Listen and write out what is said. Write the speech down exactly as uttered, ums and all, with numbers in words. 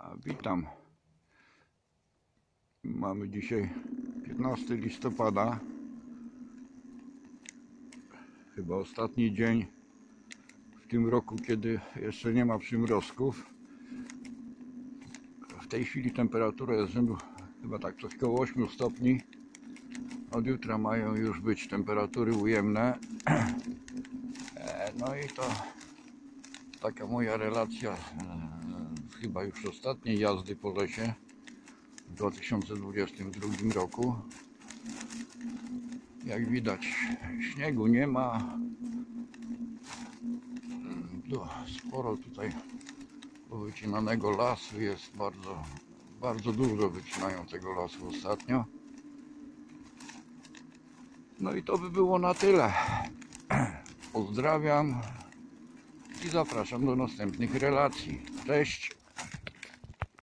Witam. Mamy dzisiaj piętnastego listopada. Chyba ostatni dzień w tym roku, kiedy jeszcze nie ma przymrozków. W tej chwili temperatura jest rzędu chyba tak coś koło ośmiu stopni. Od jutra mają już być temperatury ujemne. No i to taka moja relacja chyba już ostatniej jazdy po lesie w dwa tysiące dwudziestym drugim roku. Jak widać, śniegu nie ma. Sporo tutaj wycinanego lasu jest, bardzo, bardzo dużo wycinają tego lasu ostatnio. No i to by było na tyle. Pozdrawiam i zapraszam do następnych relacji. Cześć!